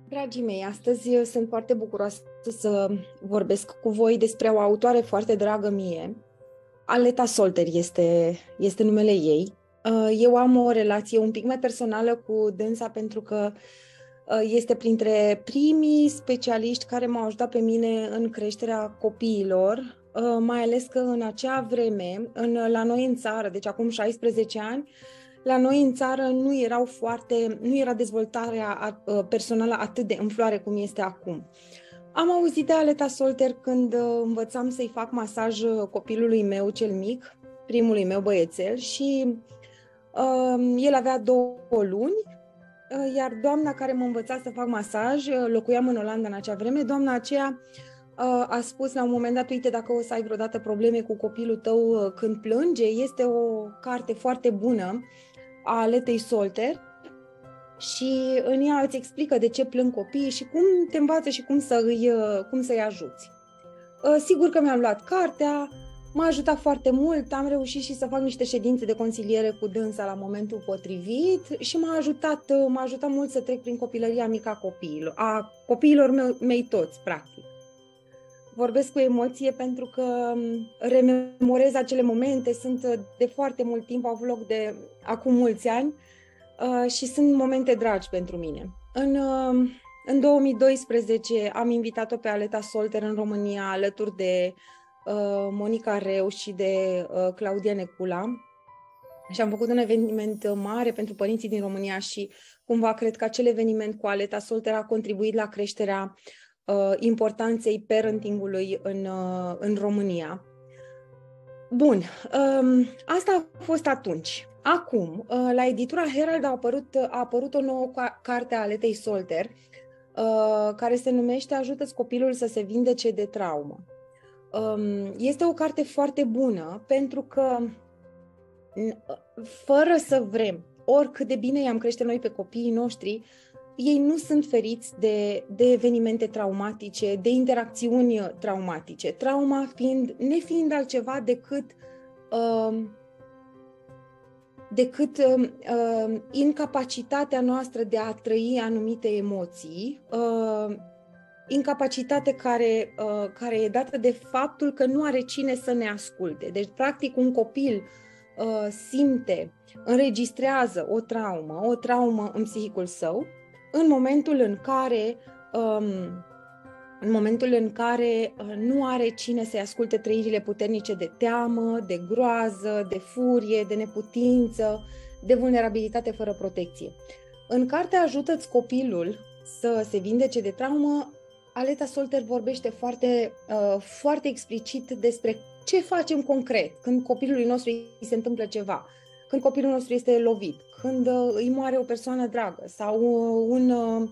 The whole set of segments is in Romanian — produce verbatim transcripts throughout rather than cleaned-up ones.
Dragii mei, astăzi sunt foarte bucuroasă să vorbesc cu voi despre o autoare foarte dragă mie. Aleta Solter este, este numele ei. Eu am o relație un pic mai personală cu dânsa pentru că este printre primii specialiști care m-au ajutat pe mine în creșterea copiilor, mai ales că în acea vreme, în, la noi în țară, deci acum șaisprezece ani, la noi în țară nu erau foarte, nu era dezvoltarea personală atât de în floare cum este acum. Am auzit de Aleta Solter când învățam să-i fac masaj copilului meu cel mic, primului meu băiețel, și uh, el avea două luni, uh, iar doamna care mă învăța să fac masaj, locuiam în Olanda în acea vreme, doamna aceea uh, a spus la un moment dat: uite, dacă o să ai vreodată probleme cu copilul tău când plânge, este o carte foarte bună a Aletei Solter și în ea îți explică de ce plâng copiii și cum te învață și cum, să îi, cum să-i ajuți. Sigur că mi-am luat cartea, m-a ajutat foarte mult, am reușit și să fac niște ședințe de consiliere cu dânsa la momentul potrivit și m-a ajutat, m-a ajutat mult să trec prin copilăria mică a copiilor, a copiilor mei, mei toți, practic. Vorbesc cu emoție pentru că rememorez acele momente, sunt de foarte mult timp, au avut loc de acum mulți ani uh, și sunt momente dragi pentru mine. În, uh, în două mii doisprezece am invitat-o pe Aleta Solter în România alături de uh, Monica Reu și de uh, Claudia Necula și am făcut un eveniment mare pentru părinții din România și cumva cred că acel eveniment cu Aleta Solter a contribuit la creșterea Uh, importanței parentingului în, uh, în România. Bun, um, asta a fost atunci. Acum, uh, la editura Herald a apărut, a apărut o nouă carte a Aletei Solter, uh, care se numește Ajută-ți copilul să se vindece de traumă. Um, este o carte foarte bună pentru că, fără să vrem, oricât de bine i-am crește noi pe copiii noștri, ei nu sunt feriți de, de evenimente traumatice, de interacțiuni traumatice. Trauma fiind, nefiind altceva decât, uh, decât uh, incapacitatea noastră de a trăi anumite emoții, uh, incapacitate care, uh, care e dată de faptul că nu are cine să ne asculte. Deci, practic, un copil uh, simte, înregistrează o traumă, o traumă în psihicul său, în momentul în care, um, în momentul în care uh, nu are cine să-i asculte trăirile puternice de teamă, de groază, de furie, de neputință, de vulnerabilitate fără protecție. În cartea Ajută-ți copilul să se vindece de traumă, Aleta Solter vorbește foarte, uh, foarte explicit despre ce facem concret când copilului nostru îi se întâmplă ceva, când copilul nostru este lovit, când uh, îi moare o persoană dragă sau uh, un, uh,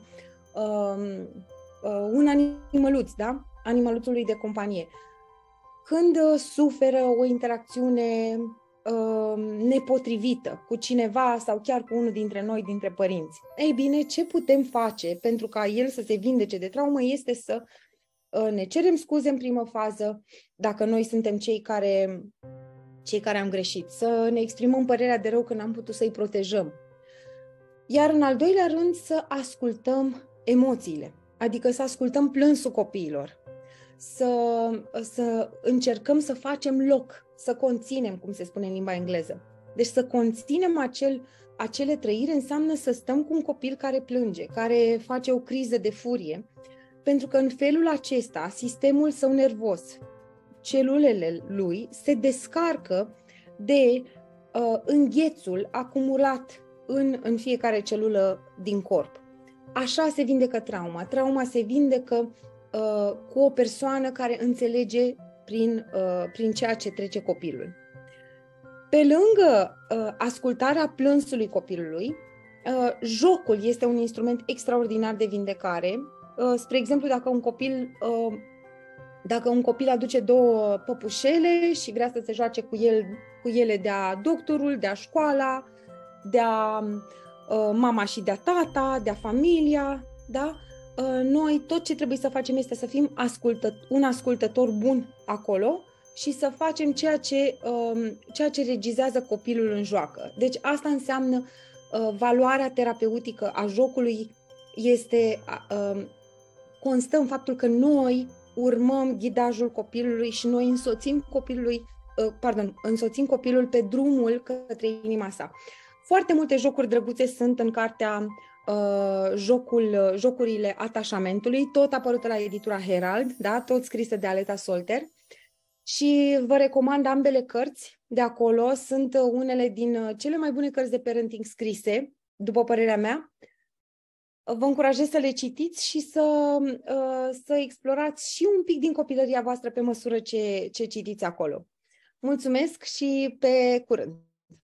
uh, un animăluț, da? Animăluțului de companie. Când uh, suferă o interacțiune uh, nepotrivită cu cineva sau chiar cu unul dintre noi, dintre părinți. Ei bine, ce putem face pentru ca el să se vindece de traumă este să uh, ne cerem scuze în primă fază, dacă noi suntem cei care... cei care am greșit, să ne exprimăm părerea de rău că n-am putut să-i protejăm. Iar în al doilea rând, să ascultăm emoțiile, adică să ascultăm plânsul copiilor, să, să încercăm să facem loc, să conținem, cum se spune în limba engleză. Deci să conținem acel, acele trăiri înseamnă să stăm cu un copil care plânge, care face o criză de furie, pentru că în felul acesta sistemul său nervos, celulele lui se descarcă de uh, înghețul acumulat în, în fiecare celulă din corp. Așa se vindecă trauma. Trauma se vindecă uh, cu o persoană care înțelege prin, uh, prin ceea ce trece copilul. Pe lângă uh, ascultarea plânsului copilului, uh, jocul este un instrument extraordinar de vindecare. Uh, spre exemplu, dacă un copil... Uh, Dacă un copil aduce două păpușele și vrea să se joace cu, el, cu ele de-a doctorul, de-a școala, de-a uh, mama și de-a tata, de-a familia, da? Uh, noi tot ce trebuie să facem este să fim ascultă, un ascultător bun acolo și să facem ceea ce, uh, ceea ce regizează copilul în joacă. Deci asta înseamnă uh, valoarea terapeutică a jocului este, uh, constă în faptul că noi urmăm ghidajul copilului și noi însoțim copilului, uh, pardon, însoțim copilul pe drumul către inima sa. Foarte multe jocuri drăguțe sunt în cartea uh, jocul, Jocurile atașamentului, tot apărută la editura Herald, da? Tot scrisă de Aleta Solter. Și vă recomand ambele cărți de acolo. Sunt unele din cele mai bune cărți de parenting scrise, după părerea mea. Vă încurajez să le citiți și să, să explorați și un pic din copilăria voastră pe măsură ce, ce citiți acolo. Mulțumesc și pe curând!